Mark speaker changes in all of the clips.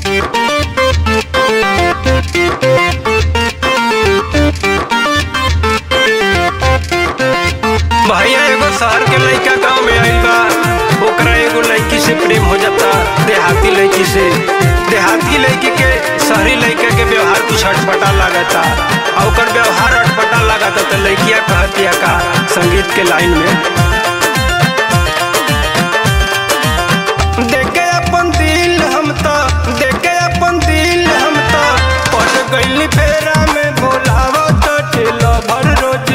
Speaker 1: भैया एगो शहर के लड़का गाँव में आइल बा, ओकरा एगो लड़की से प्रेम हो जाता देहाती लड़की से। देहाती लड़की के शहरी लड़का के व्यवहार कुछ अटपटा लागता और ओकर व्यवहार अटपटा लागता तो लड़किया कहतिया का संगीत के लाइन में, देखे अपन दिल हम तो, देखे अपन दिल हम तो पड़ गइली फेरा में, बोलावो तो टेलो भर रोज,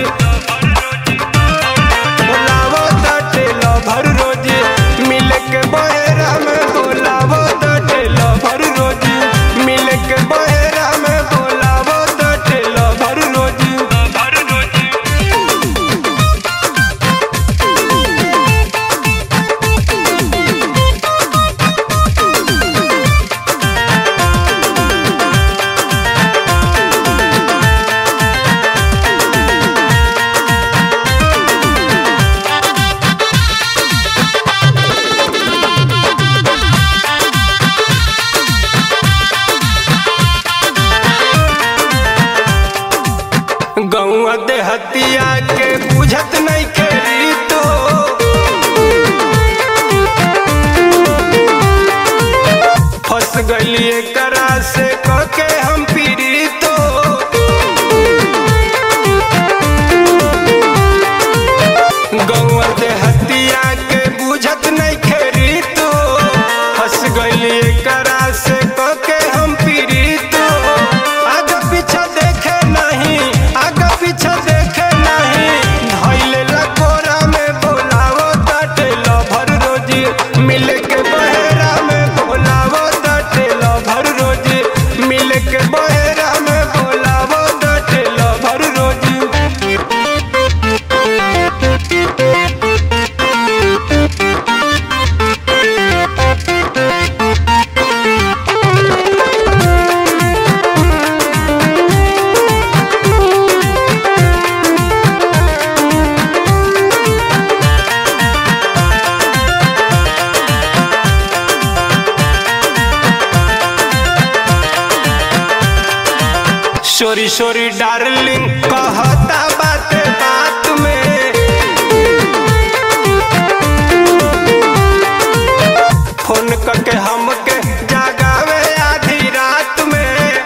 Speaker 1: बोलावो तो टेलो भर रोज, मिले के बहेरा में बोलावो तो टेलो भर रोज, मिले के बहेरा में बोलावो तो टेलो भर रोज। गौआ देहतिया के बुझत नहीं के रीतो, फंस गइली एकरा से कके हम पीड़ितो, गौआ देहतिया के बुझत नहीं के रीतो, फंस गइली एकरा से कके हम पीड़ितो, आगे पीछे देखे नहीं, आगे पीछे देखे नहीं, धइले लकोरा में बोलावो टेलो भर रोज, मिले के बहेरा में बोलावो टेलो भर रोज, मिले के बहेरा में बोलावो टेलो भर रोज। शोरी शोरी डार्लिंग कहता बात बात में, फोन करके हमके जागावे आधी रात में,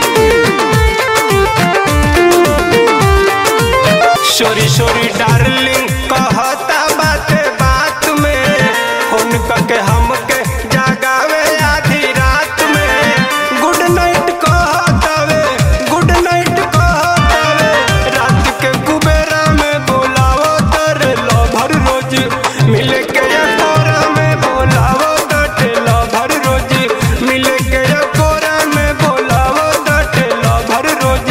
Speaker 1: शोरी शोरी डार्लिंग कहता बात बात में, फोन करके हमके जागावे आधी रात में, गुड नाइट कहतावे, गुड नाइट कहतावे, रात के कुबेरा में बोलावो टेलो भर रोज, मिले के कोरा में बोलावो टेलो भर रोज, मिले के कोरा में बोलावो टेलो भर रोज।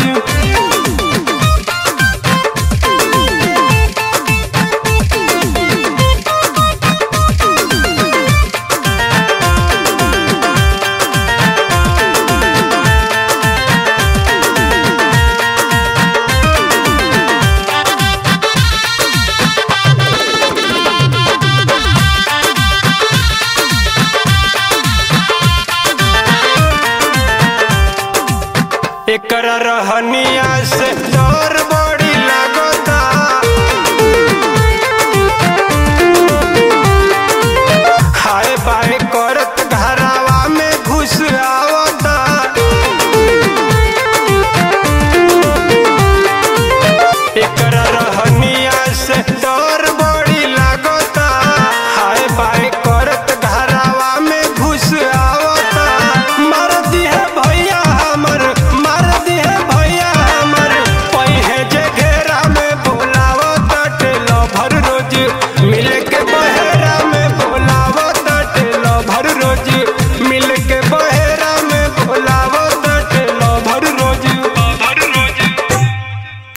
Speaker 1: एकरा रहनिया से